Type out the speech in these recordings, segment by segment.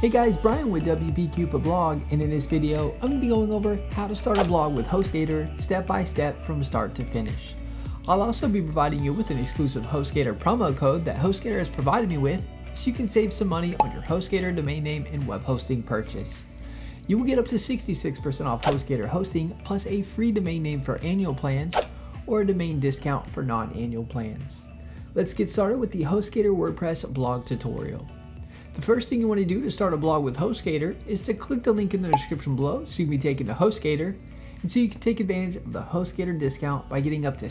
Hey guys, Brian with WP Cupid Blog, and in this video, I'm going to be going over how to start a blog with Hostgator step by step from start to finish. I'll also be providing you with an exclusive Hostgator promo code that Hostgator has provided me with, so you can save some money on your Hostgator domain name and web hosting purchase. You will get up to 66% off Hostgator hosting, plus a free domain name for annual plans, or a domain discount for non-annual plans. Let's get started with the Hostgator WordPress blog tutorial. The first thing you want to do to start a blog with Hostgator is to click the link in the description below so you can be taken to Hostgator, and so you can take advantage of the Hostgator discount by getting up to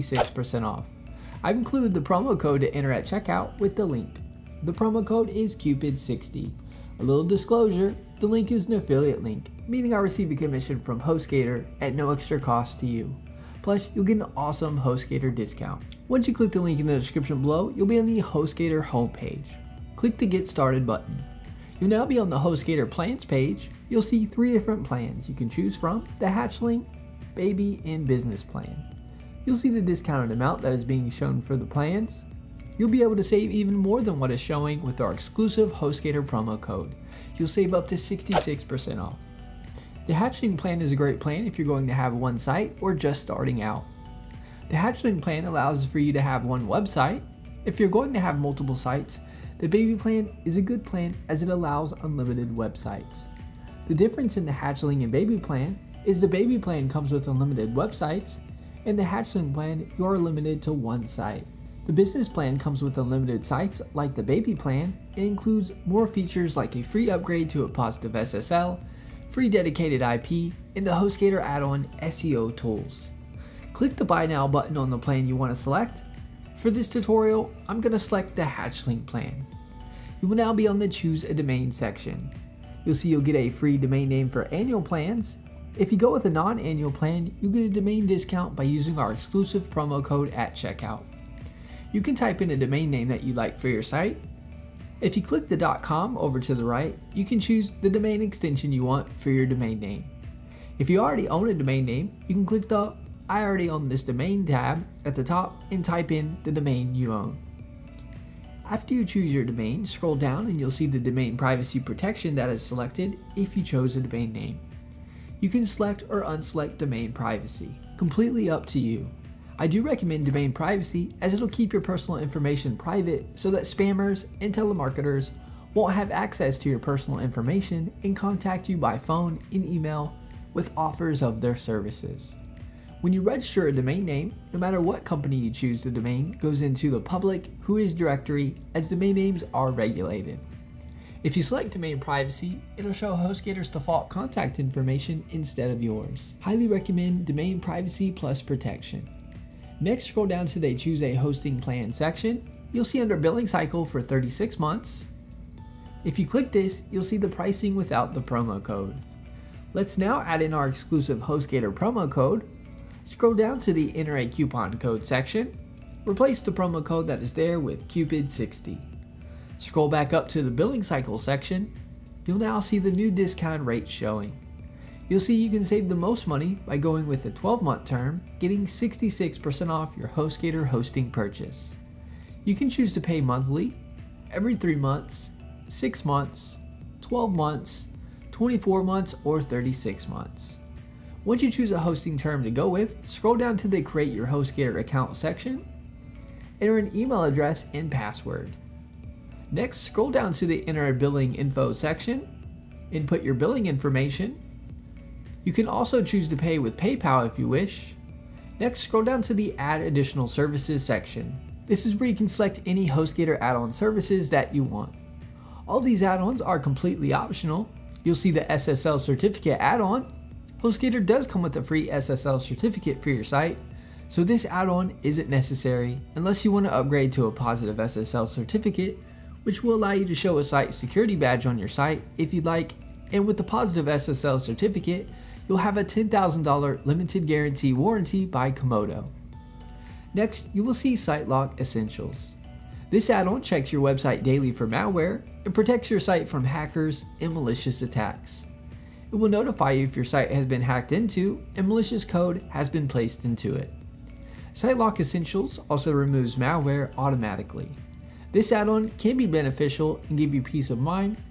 66% off. I've included the promo code to enter at checkout with the link. The promo code is Cupid60. A little disclosure, the link is an affiliate link, meaning I receive a commission from Hostgator at no extra cost to you. Plus, you'll get an awesome Hostgator discount. Once you click the link in the description below, you'll be on the Hostgator homepage. Click the Get Started button. You'll now be on the Hostgator plans page. You'll see 3 different plans you can choose from: the Hatchling, Baby, and Business plan. You'll see the discounted amount that is being shown for the plans. You'll be able to save even more than what is showing with our exclusive Hostgator promo code. You'll save up to 66% off. The Hatchling plan is a great plan if you're going to have one site or just starting out. The Hatchling plan allows for you to have one website. If you're going to have multiple sites, the Baby plan is a good plan as it allows unlimited websites. The difference in the Hatchling and Baby plan is the Baby plan comes with unlimited websites, and the Hatchling plan you are limited to one site. The Business plan comes with unlimited sites like the Baby plan. It includes more features like a free upgrade to a positive SSL, free dedicated IP, and the Hostgator add-on SEO tools. Click the Buy Now button on the plan you want to select. For this tutorial, I'm going to select the Hatchling plan. You will now be on the Choose a Domain section. You'll see you'll get a free domain name for annual plans. If you go with a non-annual plan, you'll get a domain discount by using our exclusive promo code at checkout. You can type in a domain name that you like for your site. If you click the .com over to the right, you can choose the domain extension you want for your domain name. If you already own a domain name, you can click the I already own this domain tab at the top and type in the domain you own. After you choose your domain, scroll down and you'll see the domain privacy protection that is selected if you chose a domain name. You can select or unselect domain privacy, completely up to you. I do recommend domain privacy as it'll keep your personal information private so that spammers and telemarketers won't have access to your personal information and contact you by phone and email with offers of their services. When you register a domain name, no matter what company you choose, the domain goes into the public whois directory as domain names are regulated. If you select domain privacy, it'll show Hostgator's default contact information instead of yours. Highly recommend domain privacy plus protection. Next, scroll down to the Choose a Hosting Plan section. You'll see under billing cycle for 36 months. If you click this, you'll see the pricing without the promo code. Let's now add in our exclusive Hostgator promo code. Scroll down to the Enter a Coupon Code section. Replace the promo code that is there with Cupid60. Scroll back up to the Billing Cycle section. You'll now see the new discount rate showing. You'll see you can save the most money by going with a 12-month term, getting 66% off your Hostgator hosting purchase. You can choose to pay monthly, every 3 months, 6 months, 12 months, 24 months, or 36 months. Once you choose a hosting term to go with, scroll down to the Create Your Hostgator Account section. Enter an email address and password. Next, scroll down to the Enter a Billing Info section. Input your billing information. You can also choose to pay with PayPal if you wish. Next, scroll down to the Add Additional Services section. This is where you can select any Hostgator add-on services that you want. All these add-ons are completely optional. You'll see the SSL certificate add-on. Hostgator does come with a free SSL certificate for your site, so this add-on isn't necessary unless you want to upgrade to a positive SSL certificate, which will allow you to show a site security badge on your site if you'd like, and with the positive SSL certificate, you'll have a $10,000 limited guarantee warranty by Komodo. Next, you will see SiteLock Essentials. This add-on checks your website daily for malware and protects your site from hackers and malicious attacks. It will notify you if your site has been hacked into and malicious code has been placed into it. SiteLock Essentials also removes malware automatically. This add-on can be beneficial and give you peace of mind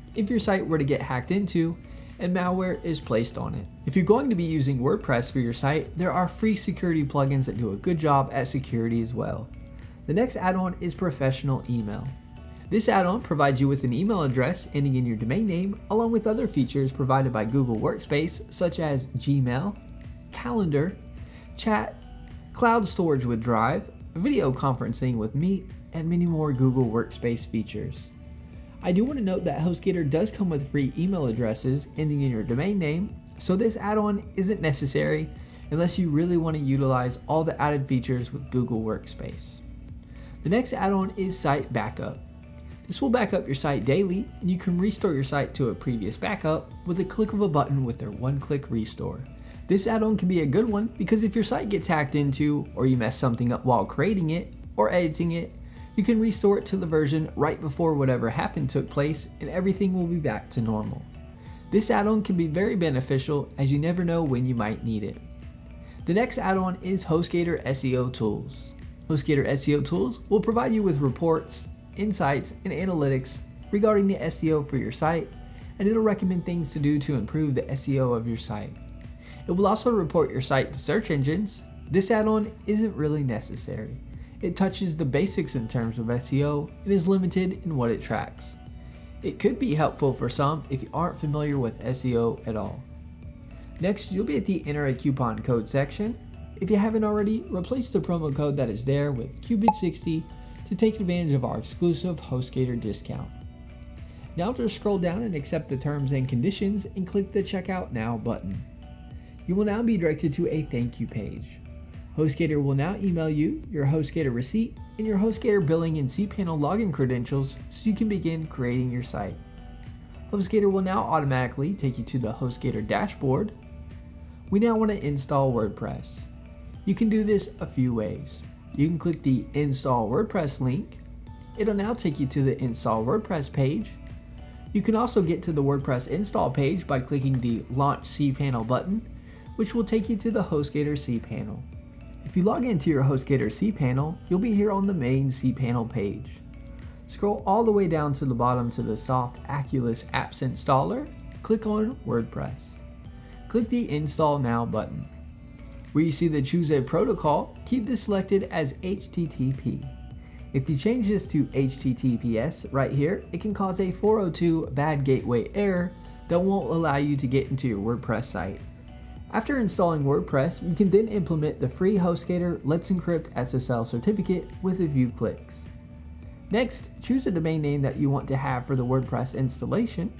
if your site were to get hacked into and malware is placed on it. If you're going to be using WordPress for your site, there are free security plugins that do a good job at security as well. The next add-on is Professional Email. This add-on provides you with an email address ending in your domain name, along with other features provided by Google Workspace such as Gmail, Calendar, Chat, Cloud Storage with Drive, video conferencing with Meet, and many more Google Workspace features. I do want to note that Hostgator does come with free email addresses ending in your domain name, so this add-on isn't necessary unless you really want to utilize all the added features with Google Workspace. The next add-on is Site Backup. This will back up your site daily, and you can restore your site to a previous backup with a click of a button with their one-click restore. This add-on can be a good one because if your site gets hacked into, or you mess something up while creating it or editing it, you can restore it to the version right before whatever happened took place and everything will be back to normal. This add-on can be very beneficial as you never know when you might need it. The next add-on is Hostgator SEO Tools. Hostgator SEO Tools will provide you with reports, insights, and analytics regarding the SEO for your site, and it'll recommend things to do to improve the SEO of your site. It will also report your site to search engines. This add-on isn't really necessary. It touches the basics in terms of SEO and is limited in what it tracks. It could be helpful for some if you aren't familiar with SEO at all. Next, you'll be at the Enter a Coupon Code section. If you haven't already, replace the promo code that is there with Cupid60 to take advantage of our exclusive Hostgator discount. Now just scroll down and accept the terms and conditions and click the Checkout Now button. You will now be directed to a thank you page. Hostgator will now email you your Hostgator receipt and your Hostgator billing and cPanel login credentials so you can begin creating your site. Hostgator will now automatically take you to the Hostgator dashboard. We now want to install WordPress. You can do this a few ways. You can click the Install WordPress link. It'll now take you to the Install WordPress page. You can also get to the WordPress install page by clicking the Launch cPanel button, which will take you to the Hostgator cPanel. If you log into your Hostgator cPanel, you'll be here on the main cPanel page. Scroll all the way down to the bottom to the soft Aculus Apps Installer, click on WordPress. Click the Install Now button. Where you see the Choose a Protocol, keep this selected as HTTP. If you change this to HTTPS right here, it can cause a 402 bad gateway error that won't allow you to get into your WordPress site. After installing WordPress, you can then implement the free Hostgator Let's Encrypt SSL certificate with a few clicks. Next, choose a domain name that you want to have for the WordPress installation.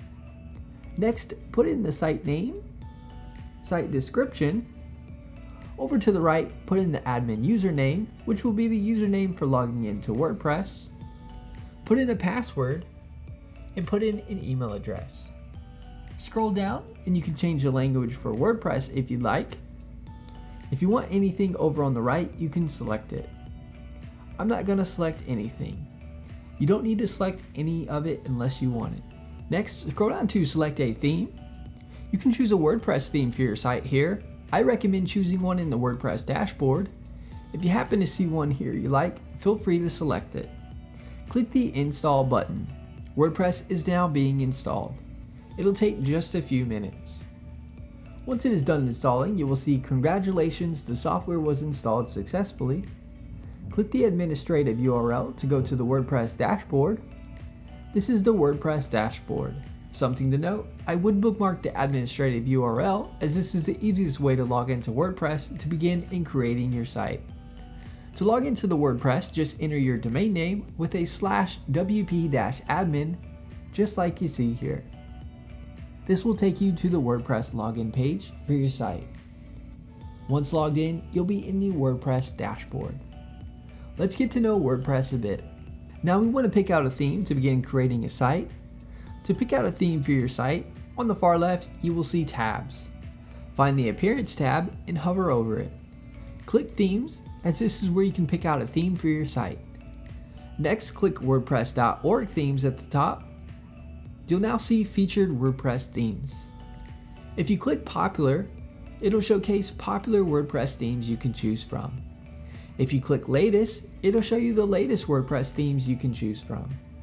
Next, put in the site name, site description. Over to the right, put in the admin username, which will be the username for logging into WordPress. Put in a password, and put in an email address. Scroll down, and you can change the language for WordPress if you'd like. If you want anything over on the right, you can select it. I'm not going to select anything. You don't need to select any of it unless you want it. Next, scroll down to select a theme. You can choose a WordPress theme for your site here. I recommend choosing one in the WordPress dashboard. If you happen to see one here you like, feel free to select it. Click the Install button. WordPress is now being installed. It'll take just a few minutes. Once it is done installing, you will see congratulations, the software was installed successfully. Click the administrative URL to go to the WordPress dashboard. This is the WordPress dashboard. Something to note, I would bookmark the administrative URL as this is the easiest way to log into WordPress to begin in creating your site. To log into the WordPress, just enter your domain name with a /wp-admin, just like you see here. This will take you to the WordPress login page for your site. Once logged in, you'll be in the WordPress dashboard. Let's get to know WordPress a bit. Now we want to pick out a theme to begin creating a site. To pick out a theme for your site, on the far left, you will see tabs. Find the Appearance tab and hover over it. Click Themes, as this is where you can pick out a theme for your site. Next, click WordPress.org themes at the top. You'll now see featured WordPress themes. If you click Popular, it'll showcase popular WordPress themes you can choose from. If you click Latest, it'll show you the latest WordPress themes you can choose from.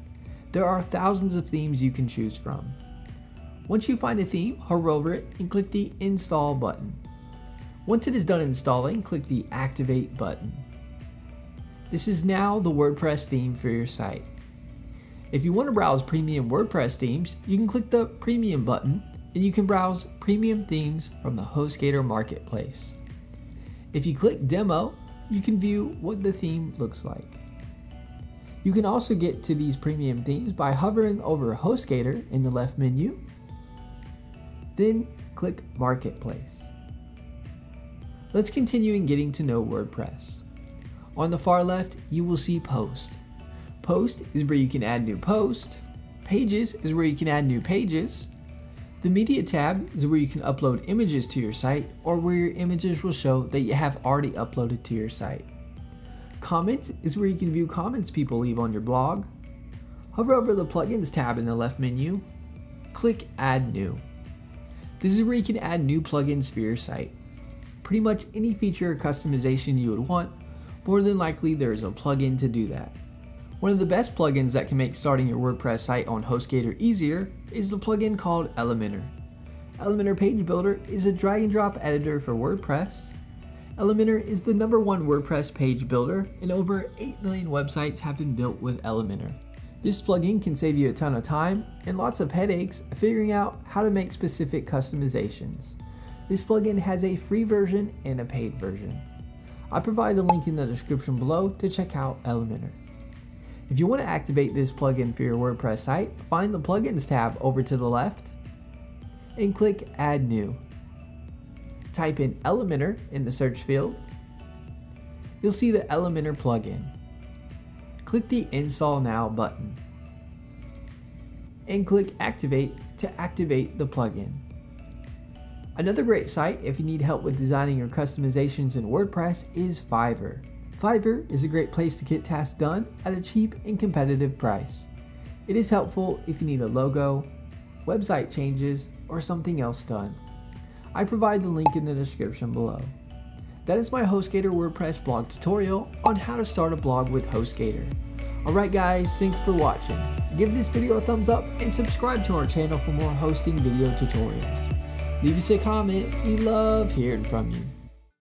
There are thousands of themes you can choose from. Once you find a theme, hover over it and click the Install button. Once it is done installing, click the Activate button. This is now the WordPress theme for your site. If you want to browse premium WordPress themes, you can click the Premium button and you can browse premium themes from the Hostgator marketplace. If you click Demo, you can view what the theme looks like. You can also get to these premium themes by hovering over Hostgator in the left menu, then click Marketplace. Let's continue in getting to know WordPress. On the far left, you will see Post. Post is where you can add new posts. Pages is where you can add new pages. The Media tab is where you can upload images to your site or where your images will show that you have already uploaded to your site. Comments is where you can view comments people leave on your blog. Hover over the Plugins tab in the left menu. Click Add New. This is where you can add new plugins for your site. Pretty much any feature or customization you would want, more than likely there is a plugin to do that. One of the best plugins that can make starting your WordPress site on Hostgator easier is the plugin called Elementor. Elementor Page Builder is a drag and drop editor for WordPress. Elementor is the #1 WordPress page builder, and over 8 million websites have been built with Elementor. This plugin can save you a ton of time and lots of headaches figuring out how to make specific customizations. This plugin has a free version and a paid version. I provide a link in the description below to check out Elementor. If you want to activate this plugin for your WordPress site, find the Plugins tab over to the left and click Add New. Type in Elementor in the search field. You'll see the Elementor plugin. Click the Install Now button and click Activate to activate the plugin. Another great site if you need help with designing your customizations in WordPress is Fiverr. Fiverr is a great place to get tasks done at a cheap and competitive price. It is helpful if you need a logo, website changes, or something else done. I provide the link in the description below. That is my Hostgator WordPress blog tutorial on how to start a blog with Hostgator. Alright guys, thanks for watching. Give this video a thumbs up and subscribe to our channel for more hosting video tutorials. Leave us a comment, we love hearing from you.